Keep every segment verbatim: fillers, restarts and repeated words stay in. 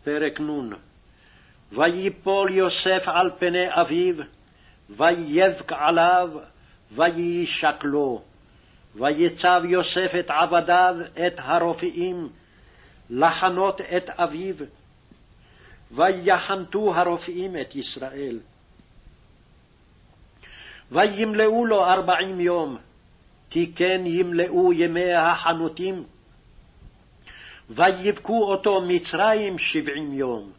פרק נון. ויפול יוסף על פני אביו, ויבק עליו, ויישקלו. ויצב יוסף את עבדיו, את הרופאים, לחנות את אביו, ויחנתו הרופאים את ישראל. וימלאו לו ארבעים יום, כי כן ימלאו ימי החנותים, ויבכו אותו מצרים שבעים יום.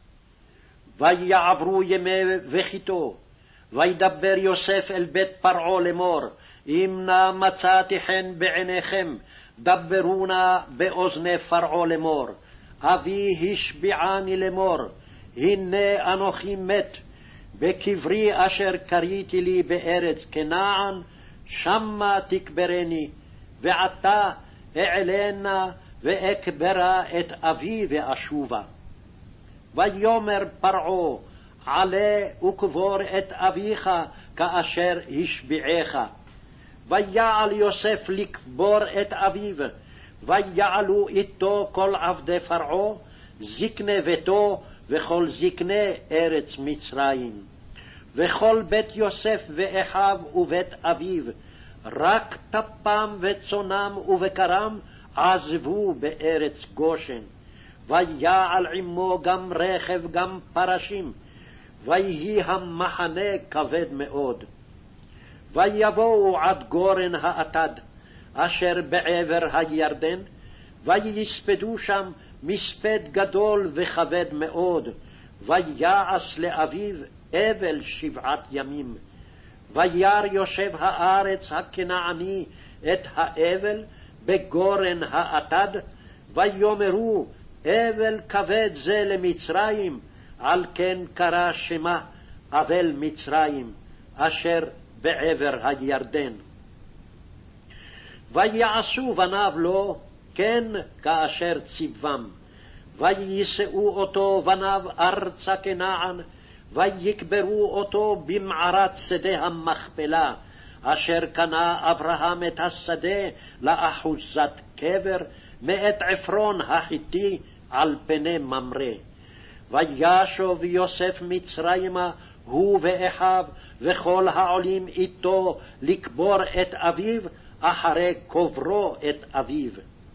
ויעברו ימי וחיתו, וידבר יוסף אל בית פרעה לאמור, אם נא מצאתי חן בעיניכם, דברו נא באוזני פרעה לאמור, אבי השביעני לאמור, הנה אנוכי מת, בקברי אשר קריתי לי בארץ כנען, שמה תקברני, ועתה אעלנה ואקברה את אבי ואשובה. ויאמר פרעה, עלה וקבור את אביך כאשר השביעך. ויעל יוסף לקבור את אביו, ויעלו איתו כל עבדי פרעה, זקני ביתו וכל זקני ארץ מצרים. וכל בית יוסף ואחיו ובית אביו, רק טפם וצונם ובקרם עזבו בארץ גושן. ויעל עמו גם רכב גם פרשים, ויהי המחנה כבד מאוד. ויבואו עד גורן האטד, אשר בעבר הירדן, ויספדו שם מספד גדול וכבד מאוד, ויעש לאביו אבל שבעת ימים. וירא יושב הארץ הכנעני את האבל בגורן האטד, ויאמרו, אבל כבד זה למצרים, על כן קרא שמה אבל מצרים, אשר בעבר הירדן. ויעשו בניו לו כן כאשר ציוום, ויישאו אותו בניו ארצה כנען, ויקברו אותו במערת שדה המכפלה, אשר קנה אברהם את השדה לאחוזת קבר, מאת עפרון החיתי על פני ממרא. וישוב יוסף מצרימה, הוא ואחיו, וכל העולים איתו לקבור את אביו, אחרי קוברו את אביו.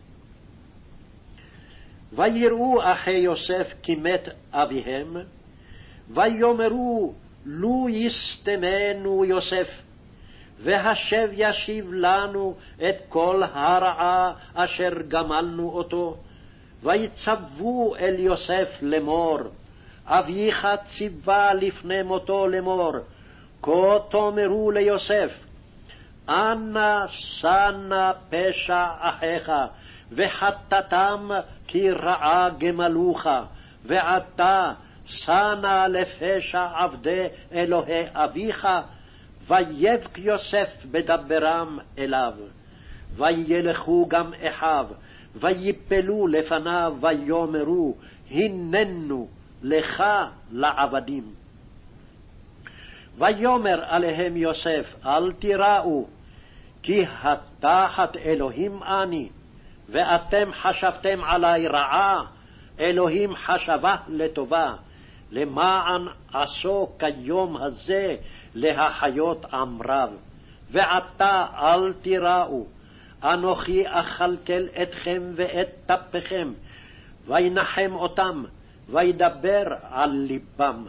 ויראו אחי יוסף כי מת אביהם, ויאמרו, לו יסתמנו יוסף, והשב ישיב לנו את כל הרעה אשר גמלנו אותו. ויצוו אל יוסף לאמור, אביך ציווה לפני מותו לאמור, כה תאמרו ליוסף, אנא שנה פשע אחיך, וחטאתם כי רעה גמלוך, ועתה שנה לפשע עבדי אלוהי אביך. ויבק יוסף בדברם אליו. וילכו גם אחיו, ויפלו לפניו, ויאמרו, הננו לך לעבדים. ויאמר עליהם יוסף, אל תיראו, כי התחת אלוהים אני, ואתם חשבתם עלי רעה, אלוהים חשבה לטובה, למען עשו כיום הזה להחיות עם רב. ועתה אל תיראו, אנוכי אכלכל אתכם ואת טפכם, וינחם אותם, וידבר על ליבם.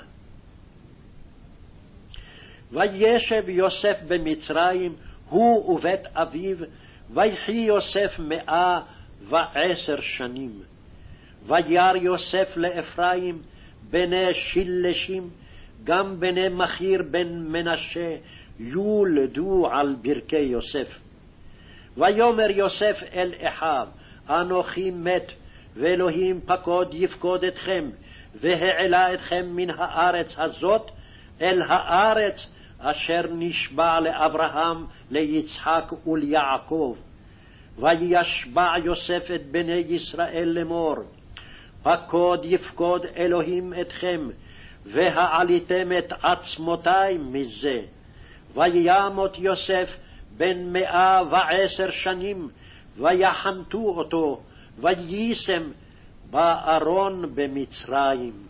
וישב יוסף במצרים, הוא ובית אביו, ויחי יוסף מאה ועשר שנים. וירא יוסף לאפרים בני שילשים, גם בני מכיר בן מנשה, יולדו על ברכי יוסף. ויאמר יוסף אל אחיו, אנוכי מת, ואלוהים פקוד יפקוד אתכם, והעלה אתכם מן הארץ הזאת אל הארץ אשר נשבע לאברהם, ליצחק וליעקב. וישבע יוסף את בני ישראל לאמור, פקוד יפקוד אלוהים אתכם, והעליתם את עצמותי מזה. וימות יוסף בן מאה ועשר שנים, ויחנתו אותו, ויישם בארון במצרים.